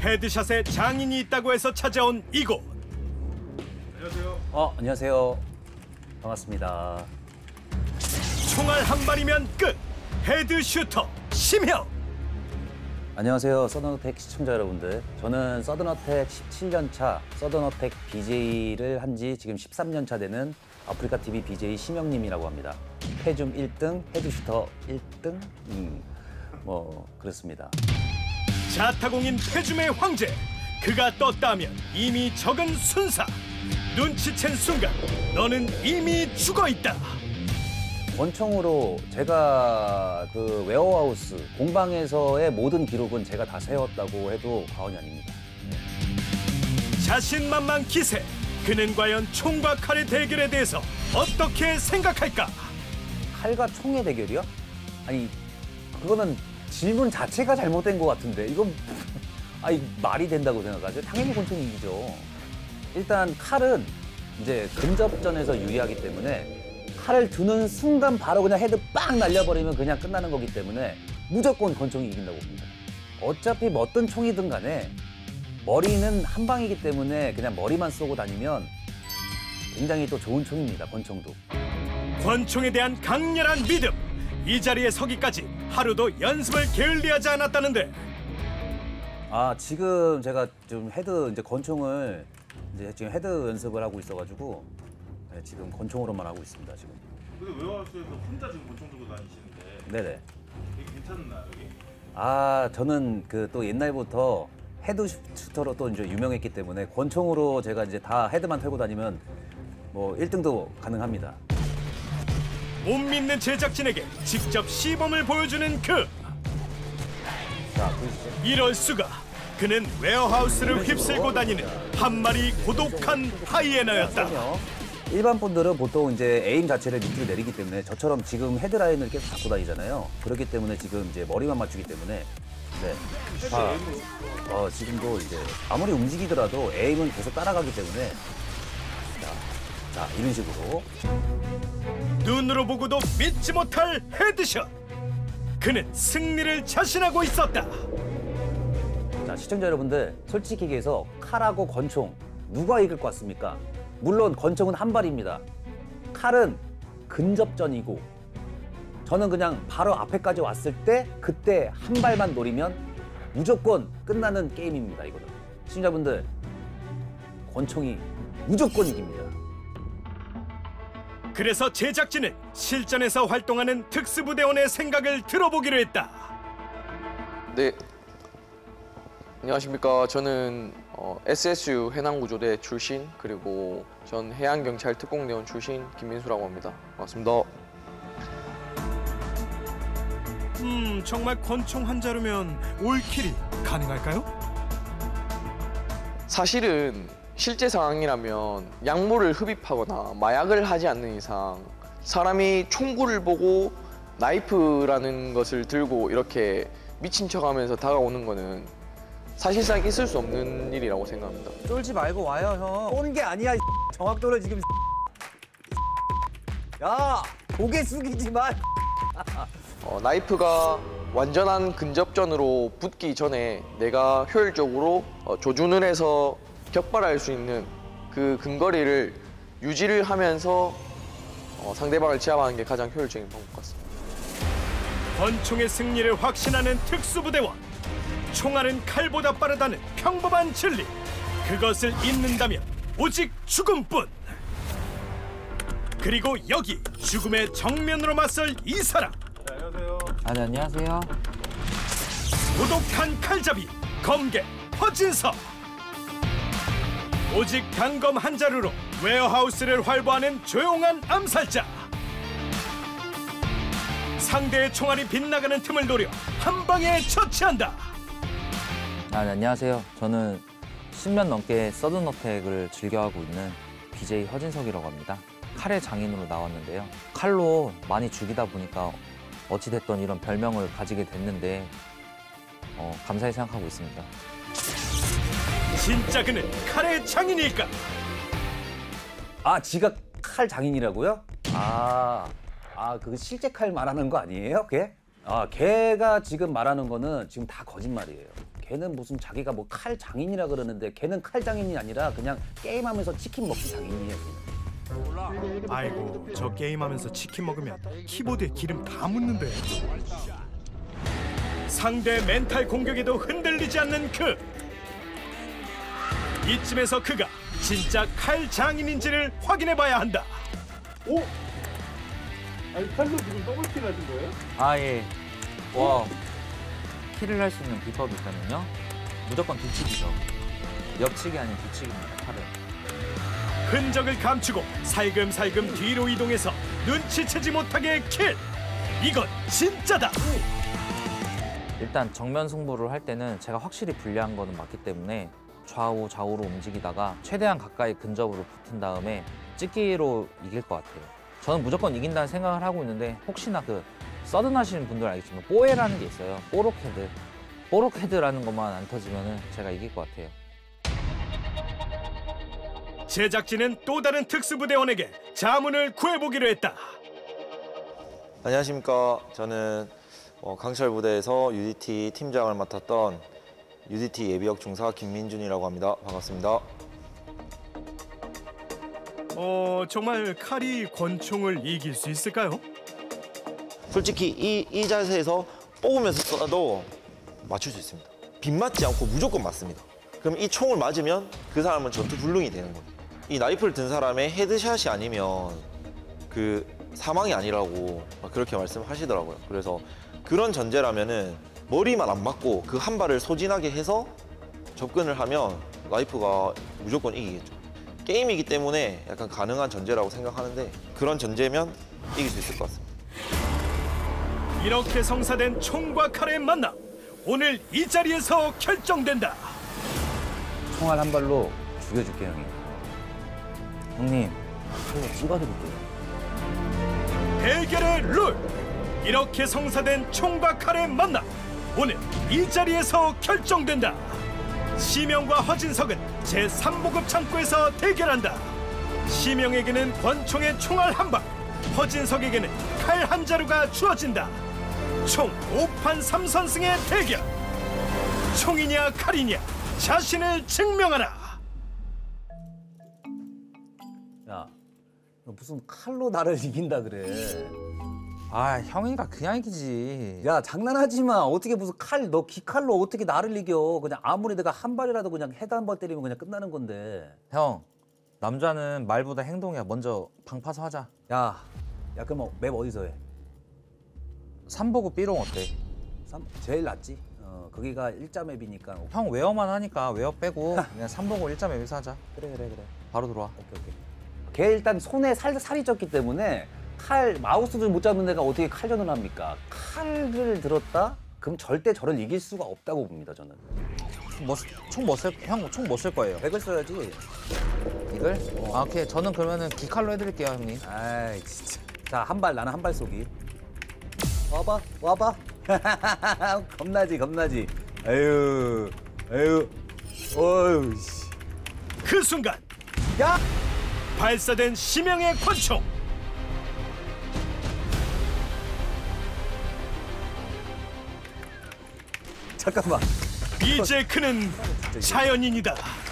헤드샷에 장인이 있다고 해서 찾아온 이곳. 안녕하세요. 안녕하세요. 반갑습니다. 총알 한 발이면 끝. 헤드슈터 심형. 안녕하세요. 서든어택 시청자 여러분들. 저는 서든어택 17년 차 서든어택 BJ를 한 지 지금 13년 차 되는 아프리카TV BJ 심형님이라고 합니다. 패줌 1등, 헤드슈터 1등? 뭐 그렇습니다. 자타공인 패줌의 황제. 그가 떴다 하면 이미 적은 순사. 눈치챈 순간 너는 이미 죽어있다. 권총으로 제가 그 웨어하우스 공방에서의 모든 기록은 제가 다 세웠다고 해도 과언이 아닙니다. 자신만만 기세. 그는 과연 총과 칼의 대결에 대해서 어떻게 생각할까? 칼과 총의 대결이요? 아니 그거는 질문 자체가 잘못된 것 같은데 이건 아니 말이 된다고 생각하죠? 당연히 권총이 이기죠. 일단 칼은 이제 근접전에서 유리하기 때문에 칼을 드는 순간 바로 그냥 헤드 빵 날려버리면 그냥 끝나는 거기 때문에 무조건 권총이 이긴다고 봅니다. 어차피 뭐 어떤 총이든 간에 머리는 한 방이기 때문에 그냥 머리만 쏘고 다니면 굉장히 또 좋은 총입니다, 권총도. 권총에 대한 강렬한 믿음. 이 자리에 서기까지 하루도 연습을 게을리하지 않았다는데. 아 지금 제가 좀 헤드 이제 권총을 이제 지금 헤드 연습을 하고 있어가지고 네, 지금 권총으로만 하고 있습니다 지금. 근데 웨어하우스에서 혼자 지금 권총 들고 다니시는데 네네. 되게 괜찮나요 여기? 아 저는 그 또 옛날부터 헤드 슈터로 또 이제 유명했기 때문에 권총으로 제가 이제 다 헤드만 털고 다니면 뭐 1등도 가능합니다. 못 믿는 제작진에게 직접 시범을 보여주는 그. 자 보이시죠? 이럴 수가. 그는 웨어하우스를 휩쓸고 다니는 한 마리 고독한 하이에나였다. 일반 분들은 보통 이제 에임 자체를 밑으로 내리기 때문에 저처럼 지금 헤드라인을 계속 잡고 다니잖아요. 그렇기 때문에 지금 이제 머리만 맞추기 때문에 네. 지금도 이제 아무리 움직이더라도 에임은 계속 따라가기 때문에 자 이런 식으로 눈으로 보고도 믿지 못할 헤드샷. 그는 승리를 자신하고 있었다. 자 시청자 여러분들 솔직히 얘기해서 칼하고 권총 누가 이길 것 같습니까? 물론 권총은 한 발입니다. 칼은 근접전이고 저는 그냥 바로 앞에까지 왔을 때 그때 한 발만 노리면 무조건 끝나는 게임입니다. 이거는 시청자분들 권총이 무조건 이깁니다. 그래서 제작진은 실전에서 활동하는 특수부대원의 생각을 들어보기로 했다. 네, 안녕하십니까. 저는 SSU 해남구조대 출신 그리고 전 해양경찰 특공대원 출신 김민수라고 합니다. 반갑습니다. 정말 권총 한 자루면 올킬이 가능할까요? 사실은 실제 상황이라면 약물을 흡입하거나 마약을 하지 않는 이상 사람이 총구를 보고 나이프라는 것을 들고 이렇게 미친 척하면서 다가오는 거는 사실상 있을 수 없는 일이라고 생각합니다. 쫄지 말고 와요 형. 온 게 아니야 정확도를 지금 야 고개 숙이지 마. 나이프가 완전한 근접전으로 붙기 전에 내가 효율적으로 조준을 해서 격발할 수 있는 그 근거리를 유지를 하면서 상대방을 제압하는 게 가장 효율적인 방법 같습니다. 권총의 승리를 확신하는 특수부대원. 총알은 칼보다 빠르다는 평범한 진리. 그것을 잊는다면 오직 죽음뿐. 그리고 여기 죽음의 정면으로 맞설 이 사람. 안녕하세요. 네, 안녕하세요. 고독한 칼잡이 검객 허진서. 오직 단검 한 자루로 웨어하우스를 활보하는 조용한 암살자. 상대의 총알이 빗나가는 틈을 노려 한 방에 처치한다. 안녕하세요. 저는 10년 넘게 서든어택을 즐겨하고 있는 BJ 허진석이라고 합니다. 칼의 장인으로 나왔는데요. 칼로 많이 죽이다 보니까 어찌됐든 이런 별명을 가지게 됐는데 감사히 생각하고 있습니다. 진짜 그는 칼의 장인일까? 아 지가 칼 장인이라고요? 그 실제 칼 말하는 거 아니에요? 걔? 걔가 지금 말하는 거는 지금 다 거짓말이에요. 걔는 무슨 자기가 뭐 칼 장인이라 그러는데 걔는 칼 장인이 아니라 그냥 게임하면서 치킨 먹기 장인이에요. 아이고, 저 게임하면서 치킨 먹으면 키보드에 기름 다 묻는데. 상대 멘탈 공격에도 흔들리지 않는 그. 이쯤에서 그가 진짜 칼 장인인지를 확인해봐야 한다. 오? 아니 칼로 지금 더블킬 하신 거예요? 아 예. 와. 킬을 할 수 있는 비법이 있다면요? 무조건 뒤치기죠. 옆치기 아닌 뒤치기입니다. 칼은. 흔적을 감추고 살금살금 뒤로 이동해서 눈치채지 못하게 킬. 이건 진짜다. 일단 정면 승부를 할 때는 제가 확실히 불리한 거는 맞기 때문에 좌우로 움직이다가 최대한 가까이 근접으로 붙은 다음에 찍기로 이길 것 같아요. 저는 무조건 이긴다는 생각을 하고 있는데 혹시나 그 서든 하시는 분들 알겠지만 뽀에라는 게 있어요. 뽀록헤드. 뽀록헤드라는 것만 안 터지면 제가 이길 것 같아요. 제작진은 또 다른 특수부대원에게 자문을 구해보기로 했다. 안녕하십니까. 저는 강철 부대에서 UDT 팀장을 맡았던 UDT 예비역 중사 김민준이라고 합니다. 반갑습니다. 정말 칼이 권총을 이길 수 있을까요? 솔직히 이 자세에서 뽑으면서 쏴도 맞출 수 있습니다. 빗맞지 않고 무조건 맞습니다. 그럼 이 총을 맞으면 그 사람은 전투 불능이 되는 겁니다. 이 나이프를 든 사람의 헤드샷이 아니면 그 사망이 아니라고 그렇게 말씀하시더라고요. 그래서 그런 전제라면은 머리만 안 맞고 그 한 발을 소진하게 해서 접근을 하면 나이프가 무조건 이기겠죠. 게임이기 때문에 약간 가능한 전제라고 생각하는데 그런 전제면 이길 수 있을 것 같습니다. 이렇게 성사된 총과 칼의 만남. 오늘 이 자리에서 결정된다. 총알 한 발로 죽여줄게 형이. 형님, 칼로 찍어드릴게요. 대결의 룰. 이렇게 성사된 총과 칼의 만남. 오늘 이 자리에서 결정된다. 시명과 허진석은 제3보급 창고에서 대결한다. 시명에게는 권총의 총알 한 방, 허진석에게는 칼 한 자루가 주어진다. 총 5판 3선승의 대결. 총이냐 칼이냐 자신을 증명하라. 야, 너 무슨 칼로 나를 이긴다 그래. 아 형이가 그냥 이기지. 야, 장난하지 마. 어떻게 무슨 칼, 너 기칼로 어떻게 나를 이겨. 그냥 아무리 내가 한 발이라도 그냥 헤드 한 발 때리면 그냥 끝나는 건데. 형, 남자는 말보다 행동이야. 먼저 방파서 하자. 야, 그럼 맵 어디서 해? 3보급 B롱 어때? 제일 낫지. 거기가 일자 맵이니까. 형 웨어만 하니까 웨어 빼고 그냥 3보급 1자 맵에서 하자. 그래. 바로 들어와. 오케이. 걔 일단 손에 살이 쪘기 때문에 마우스를 못 잡는 애가 어떻게 칼전을 합니까? 칼을 들었다? 그럼 절대 저를 이길 수가 없다고 봅니다, 저는. 총 뭐 쓸 거예요? 백을 써야지. 이걸? 아, 오케이. 저는 그러면은 기칼로 해드릴게요, 형님. 아이, 진짜. 자, 나는 한 발 쏘기. 와봐. 겁나지. 어휴, 씨. 그 순간 야! 발사된 시명의 권총. 잠깐만. 이제 그는 자연인이다.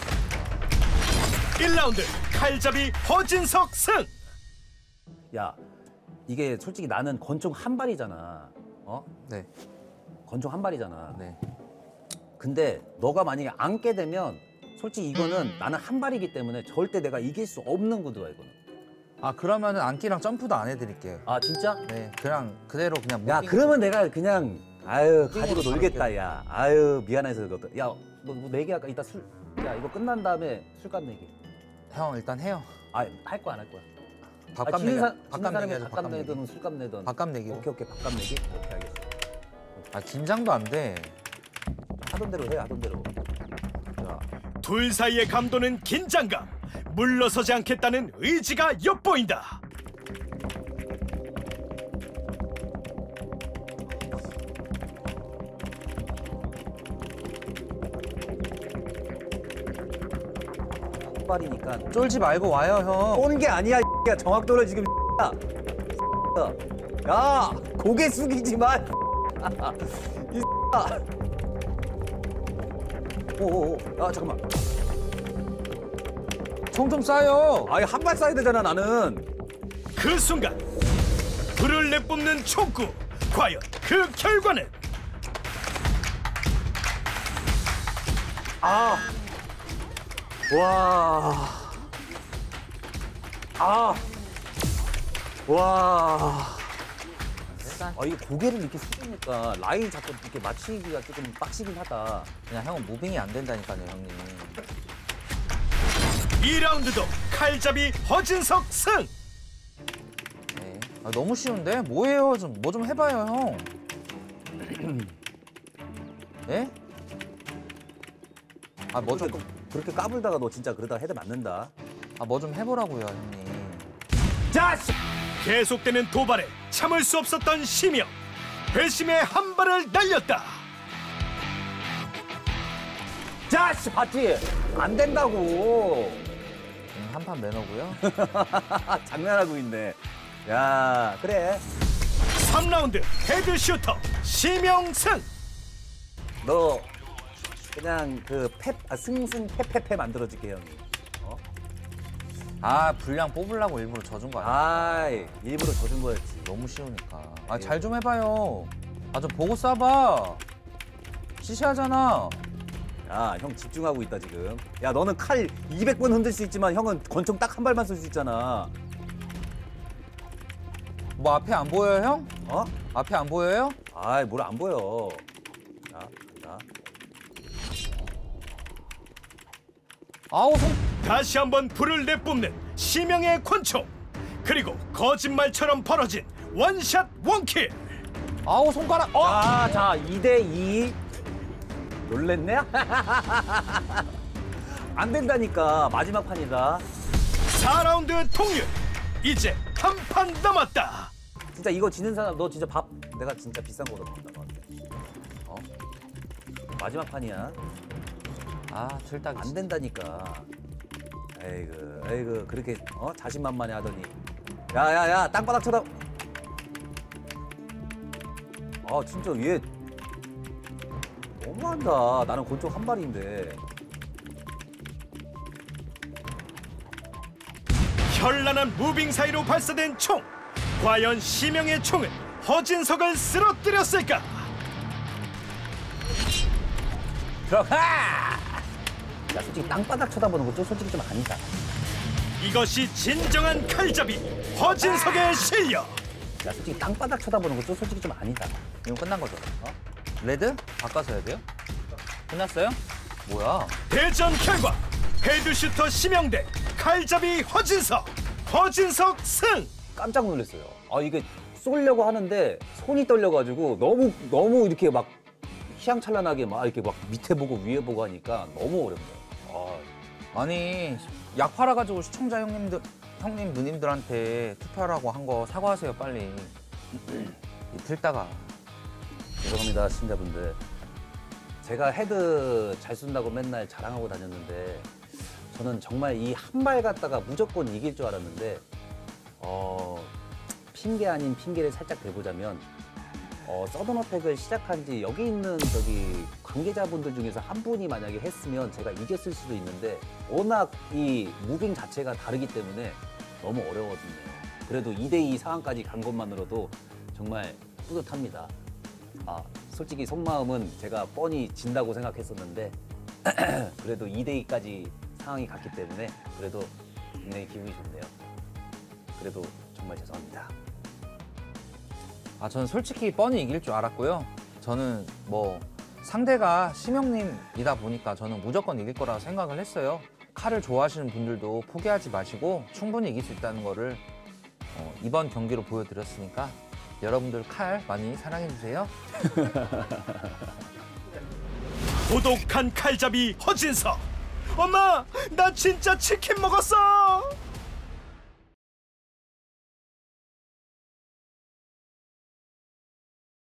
1라운드 칼잡이 허진석 승. 야, 이게 솔직히 나는 권총 한 발이잖아. 네. 권총 한 발이잖아. 네. 근데 너가 만약에 안게 되면 솔직히 이거는 나는 한 발이기 때문에 절대 내가 이길 수 없는 구도야, 이거는. 아, 그러면은 안기랑 점프도 안 해드릴게요. 아, 진짜? 네. 그냥 그대로 그냥 야, 무빙- 그러면 내가 그냥 가지고 무빙으로 놀겠다, 야. 미안해서 그것도. 야, 너 내기 할까? 이따 술. 야, 이거 끝난 다음에 술값 내기. 형 일단 해요. 할 거야, 안 할 거야? 밥값 지는 내기. 사람이 밥값 내기 하죠. 밥값 내든 술값 내든. 밥값 내기. 오케이, 밥값 내기. 오케이, 알겠어. 아, 긴장도 안 돼. 하던 대로 해, 하던 대로. 자, 둘 사이의 감도는 긴장감. 물러서지 않겠다는 의지가 엿보인다. 한 발이니까. 쫄지 말고 와요, 형. 오는 게 아니야, 야. 정확도를 지금. 야, 고개 숙이지 마. 오오오. 아 잠깐만. 총 좀 쏴요. 아니 한 발 쏴야 되잖아 나는. 그 순간 불을 내뿜는 총구. 과연 그 결과는? 아. 와. 아. 와. 아, 이게 고개를 이렇게 숙이니까 라인 자꾸 이렇게 맞추기가 조금 빡시긴 하다. 그냥 형은 무빙이 안 된다니까요, 형님. 2라운드도 칼잡이 허진석 승. 네. 아, 너무 쉬운데? 뭐예요? 뭐 좀 해봐요, 형. 네? 아, 뭐 좀, 그렇게 까불다가 너 진짜 그러다 헤드 맞는다. 아, 뭐 좀 해보라고요, 형님. 자식! 계속되는 도발에 참을 수 없었던 심영. 회심의 한 발을 날렸다. 자식! 봤지? 안 된다고. 한판 매너고요. 장난하고 있네. 야, 그래. 3라운드 헤드슈터 심영 승. 너 그냥 그 승승 패패패 만들어줄게 형이. 아, 분량 뽑으려고 일부러 져준 거 아니야? 아이, 일부러 져준 거였지. 너무 쉬우니까. 아, 잘 좀 해봐요. 아, 좀 보고 쏴봐. 시시하잖아. 야, 형 집중하고 있다 지금. 야, 너는 칼 200번 흔들 수 있지만 형은 권총 딱 한 발만 쏠 수 있잖아. 뭐 앞에 안 보여요, 형? 어? 앞에 안 보여요? 아이, 뭘 안 보여. 자, 간다. 아우, 손. 다시 한번 불을 내뿜는 심영의 권총. 그리고 거짓말처럼 벌어진 원샷 원킬. 아우, 손가락. 자, 2대2. 놀랬네? 안 된다니까. 마지막 판이다. 4라운드 통일. 이제 한 판 남았다. 진짜 이거 지는 사람 너 진짜 밥 내가 진짜 비싼 거 얻어먹는다 너한테. 어? 마지막 판이야. 아, 들딱이. 안 된다니까. 에이그 그렇게 자신만만해 하더니. 야야야 땅바닥 쳐다. 아 진짜 얘 너무한다. 나는 권총 한 발인데. 현란한 무빙 사이로 발사된 총. 과연 심영의 총은 허진석을 쓰러뜨렸을까? 들어가! 야 솔직히 땅바닥 쳐다보는 거 좀 솔직히 좀 아니다. 이것이 진정한 칼잡이 허진석의 실력. 야 솔직히 땅바닥 쳐다보는 거 좀 솔직히 좀 아니다. 이거 끝난 거죠? 레드? 바꿔서 해야 돼요? 끝났어요? 뭐야? 대전 결과 헤드슈터 심영 대 칼잡이 허진석. 허진석 승. 깜짝 놀랐어요. 아 이게 쏘려고 하는데 손이 떨려가지고 너무 이렇게 막 휘황찬란하게 막 이렇게 막 밑에 보고 위에 보고 하니까 너무 어렵네요. 아니, 약 팔아가지고 시청자 형님 누님들한테 투표하라고 한 거 사과하세요, 빨리. 이틀 따가. 죄송합니다 시청자분들. 제가 헤드 잘 쏜다고 맨날 자랑하고 다녔는데 저는 정말 이 한 발 갖다가 무조건 이길 줄 알았는데 핑계 아닌 핑계를 살짝 대보자면 서든어택을 시작한 지 여기 있는 관계자분들 중에서 한 분이 만약에 했으면 제가 이겼을 수도 있는데 워낙 이 무빙 자체가 다르기 때문에 너무 어려웠거든요. 그래도 2대2 상황까지 간 것만으로도 정말 뿌듯합니다. 솔직히 속마음은 제가 뻔히 진다고 생각했었는데 그래도 2대2까지 상황이 갔기 때문에 그래도 굉장히 기분이 좋네요. 그래도 정말 죄송합니다. 저는 솔직히 뻔히 이길 줄 알았고요. 저는 뭐 상대가 심영님이다 보니까 저는 무조건 이길 거라고 생각을 했어요. 칼을 좋아하시는 분들도 포기하지 마시고 충분히 이길 수 있다는 거를 이번 경기로 보여드렸으니까 여러분들 칼 많이 사랑해주세요. 고독한 칼잡이 허진석. 엄마, 나 진짜 치킨 먹었어.